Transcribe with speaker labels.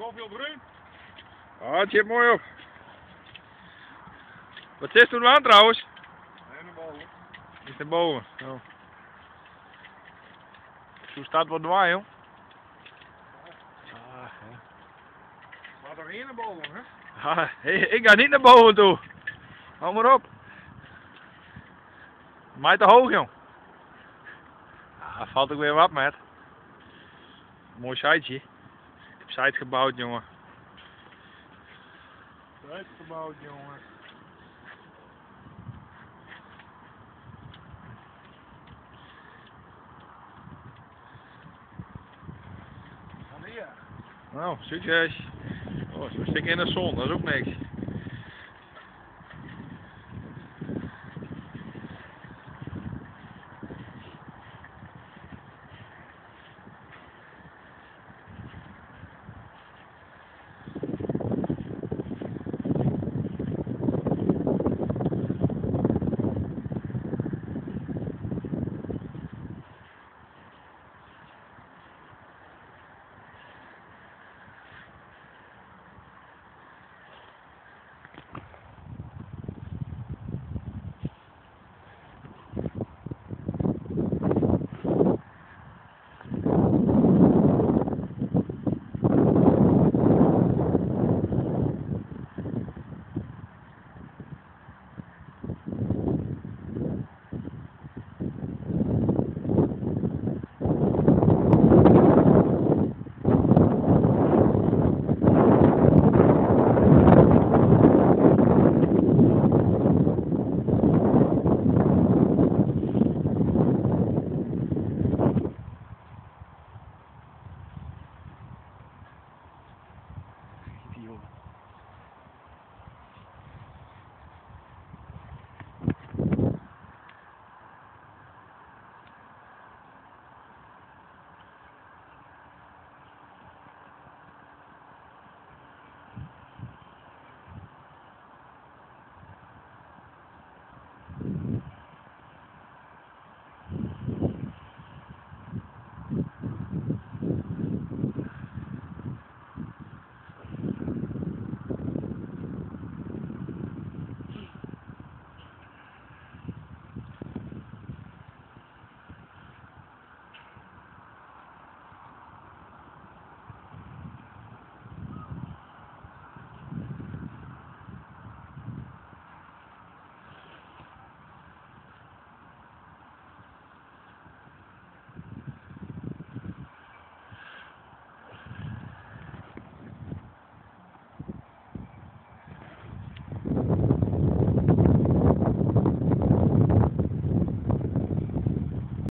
Speaker 1: Koffie op Bruin?
Speaker 2: Ah, het zit mooi op. Wat is toen aan trouwens?
Speaker 1: Nee, naar boven.
Speaker 2: Is naar boven. Oh. Zo staat wat dwaai, joh. Ah, ja.
Speaker 1: Maar toch hier naar boven, hè?
Speaker 2: Ah, ik ga niet naar boven toe. Hou maar op. Mij te hoog, jong. Ah, valt ook weer wat met. Mooi siteje. Ik heb site gebouwd, jongen.
Speaker 1: Uitgebouwd, jongen. Van hier.
Speaker 2: Nou, succes. Oh, zo'n stuk in de zon, dat is ook niks.